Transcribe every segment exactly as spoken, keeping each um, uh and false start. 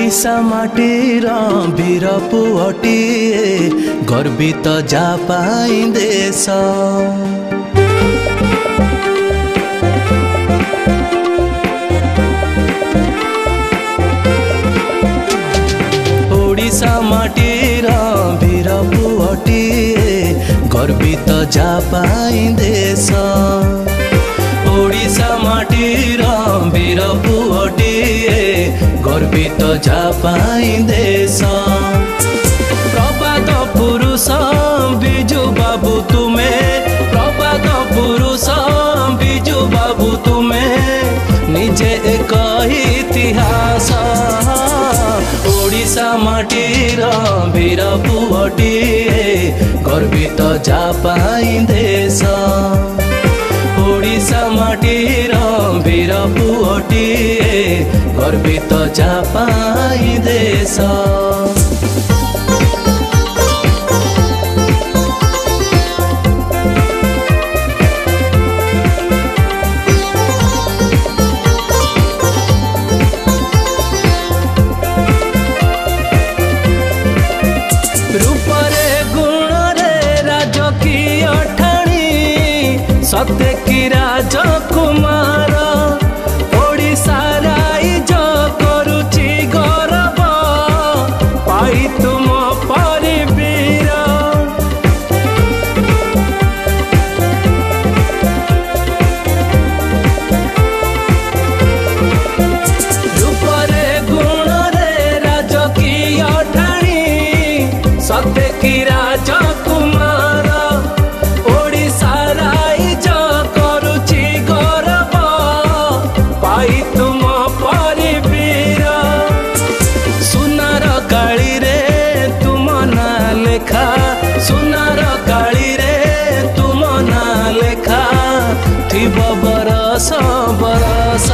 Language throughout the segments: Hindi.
ओडिशा माटीर वीर पुअटिए गर्वित जापाई देश। ओडिशा माटीर वीर पुअटिए गर्वित जापाई देश। ओडिशा माटीर वीर पुअटिए गर्वित जापाई देश। प्रबाद पुरुष बिजु बाबू तुमे, प्रबाद पुरुष बिजु बाबू तुमे निजे एक इतिहास। ओडिशा माटीर वीर पुअटिए गर्वित जापाई देश। ओडिशा माटीर वीर पुअटिए गर्वित जापाई देश। रूपरे गुणरे राजकीय ठाणी सत्य की राजकुमार। ओडिशा राइज करुची गौरव पाई तुम परिवीर। रूपरे गुणरे राजकीय ठाणी सत्य की राजकुमार। ओडिशा राइज करुची गौरव पाई तुम परिवीर। सुनार काली रे तुम ना लेखा, सुनार काली रे तुम ना लेखा थिब बरस बरस।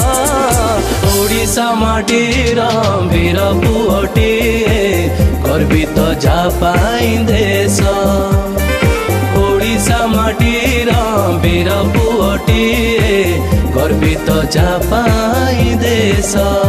ओडिशा माटीर वीर पुअटिए गर्वित जापाई देश। ओडिशा माटीर वीर पुअटिए गर्वित जापाई देश।